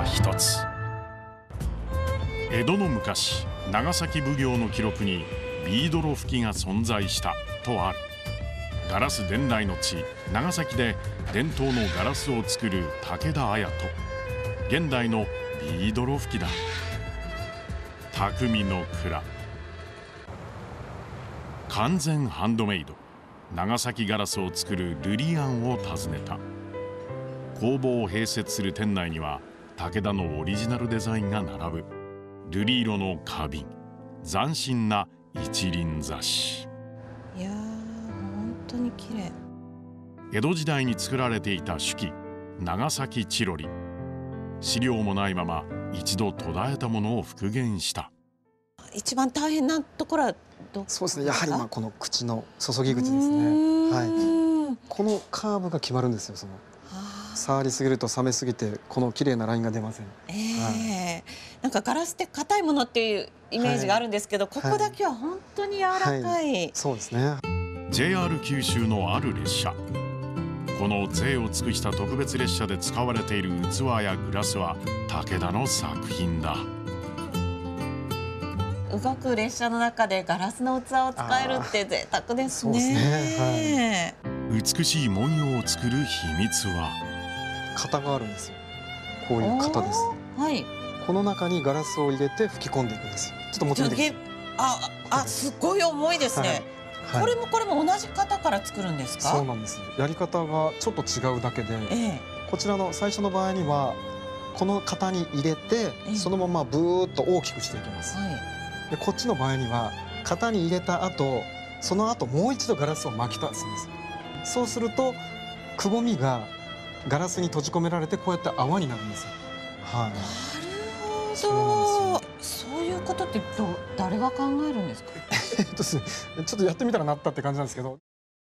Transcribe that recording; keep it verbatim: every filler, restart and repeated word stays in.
は一つ。江戸の昔、長崎奉行の記録にビードロ吹きが存在したとある。ガラス伝来の地長崎で伝統のガラスを作る武田綾と現代のビードロ吹きだ。匠の蔵。完全ハンドメイド長崎ガラスを作るルリアンを訪ねた。工房を併設する店内には武田のオリジナルデザインが並ぶ。瑠璃色の花瓶、斬新な一輪挿し。 いやー、本当に綺麗。 江戸時代に作られていた手記長崎チロリ。資料もないまま一度途絶えたものを復元した。 一番大変なところはどこ？ そうですね、やはりまあこの口の注ぎ口ですね。はい、このカーブが決まるんですよ。その触りすぎると冷めすぎてこの綺麗なラインが出ません。 ええー、なんかガラスって硬いものっていうイメージがあるんですけど、はい、ここだけは本当に柔らかい。はい、 そうですね。 ジェイアール 九州のある列車。この贅を尽くした特別列車で使われている器やグラスは武田の作品だ。 動く列車の中でガラスの器を使えるって贅沢ですね。 そうですね。 はい、美しい文様を作る秘密は型があるんですよ。こういう型です。 はい。 この中にガラスを入れて吹き込んでいくんです。ちょっと持ってみてください。 あ、あ、すごい重いですね。はい、これもこれも同じ型から作るんですか？ そうなんです。やり方がちょっと違うだけで、ええ、こちらの最初の場合にはこの型に入れて、ええ、そのままブーッと大きくしていきます。はい、でこっちの場合には型に入れた後、その後もう一度ガラスを巻き足すんです。そうするとくぼみがガラスに閉じ込められてこうやって泡になるんですよ。はい。なるほど。そうそういうことってど誰が考えるんですか？ えっとですね、ちょっとやってみたらなったって感じなんですけど。